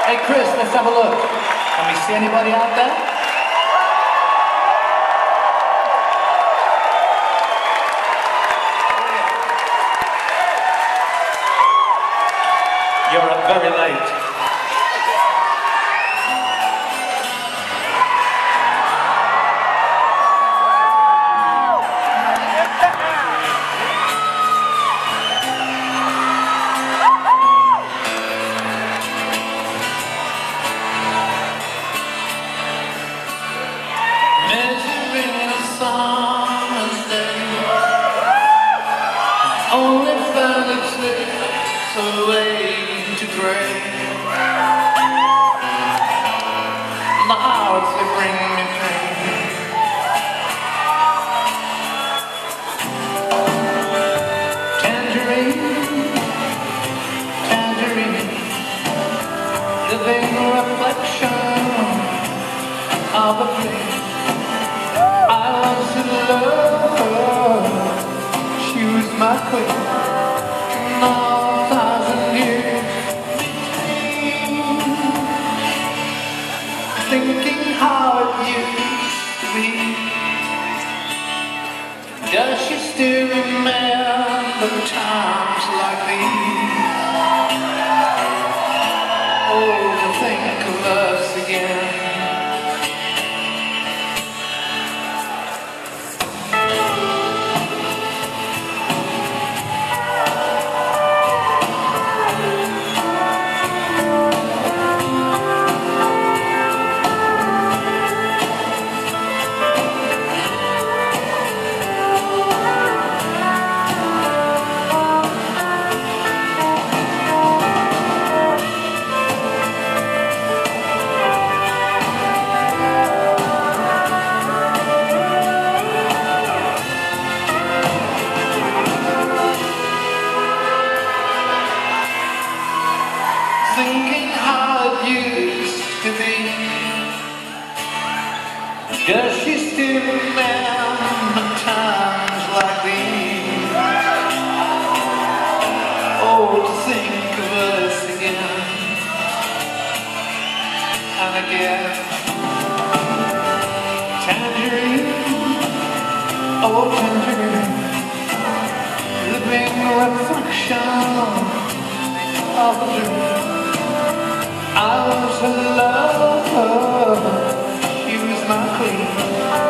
Hey Chris, let's have a look. Can we see anybody out there? You're up very late. Measuring a summer's day, only found it slips away to grey. Clouds that bring me pain. Tangerine, tangerine, living reflection of a dream. I once in love, she was my queen. And all 1,000 years between, thinking how it used to be. Does she still remember times like these? Oh, to think of us again. Thinking how it used to be. Does she still remember times like these? Oh, to think of us again and again. Tangerine, oh tangerine, living reflection of a dream. I was her love, she was my queen.